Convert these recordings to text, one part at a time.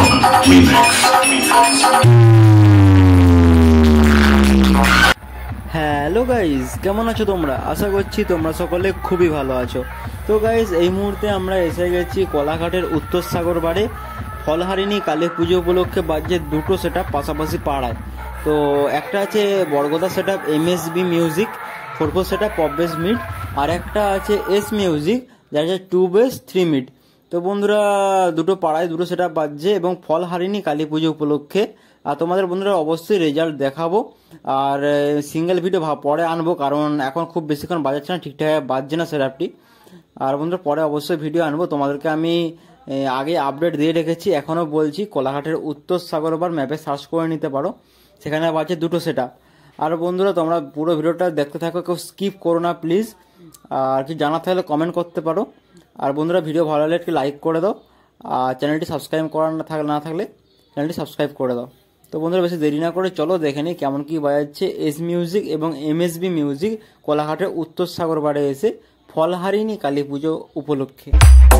Hello guys, কেমন আছো তোমরা? আশা করছি তোমরা সকলে খুবই ভালো আছো। তো গাইজ, এই মুহূর্তে আমরা এসে গেছি কোলাঘাটের উত্তর সাগর বারে। ফলহারিণী কালী পুজো উপলক্ষে বাজছে দুটো সেট আপ পাশাপাশি পাড়ায়। তো একটা আছে বরগদা set up MSB music 4/4 set up pop bass mid, আর একটা আছে এস মিউজিক যার আছে 2 বেস 3 মিড। তো বন্ধুরা, দুটো পাড়ায় দুটো সেট আপ বাজছে এবং ফলহারিণী কালী পুজো উপলক্ষে। আর তোমাদের বন্ধুরা অবশ্যই রেজাল্ট দেখাবো, আর সিঙ্গেল ভিডিও পরে আনবো, কারণ এখন খুব বেশিক্ষণ বাজাচ্ছে না, ঠিকঠাক বাজছে না সেট আপটি। আর বন্ধুরা পরে অবশ্যই ভিডিও আনবো, তোমাদেরকে আমি আগে আপডেট দিয়ে রেখেছি। এখনও বলছি, কোলাঘাটের উত্তর সাগর বার ম্যাপে সার্চ করে নিতে পারো, সেখানে বাজছে দুটো সেট আপ। আর বন্ধুরা তোমরা পুরো ভিডিওটা দেখতে থাকো, কেউ স্কিপ করো না প্লিজ। আর কিছু জানার থাকলে কমেন্ট করতে পারো। আর বন্ধুরা ভিডিও ভালো লাগলে একটু লাইক করে দাও, আর চ্যানেলটি সাবস্ক্রাইব করা না থাকলে চ্যানেলটি সাবস্ক্রাইব করে দাও। তো বন্ধুরা বেশি দেরি না করে চলো দেখে নিই কেমন কি বাজাচ্ছে এস মিউজিক এবং MSB মিউজিক কোলাঘাটের উত্তর সাগর বারে এসে ফলহারিণী কালী পুজো উপলক্ষে।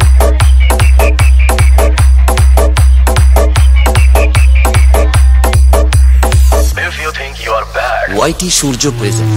If you think you are bad, YT Surya present.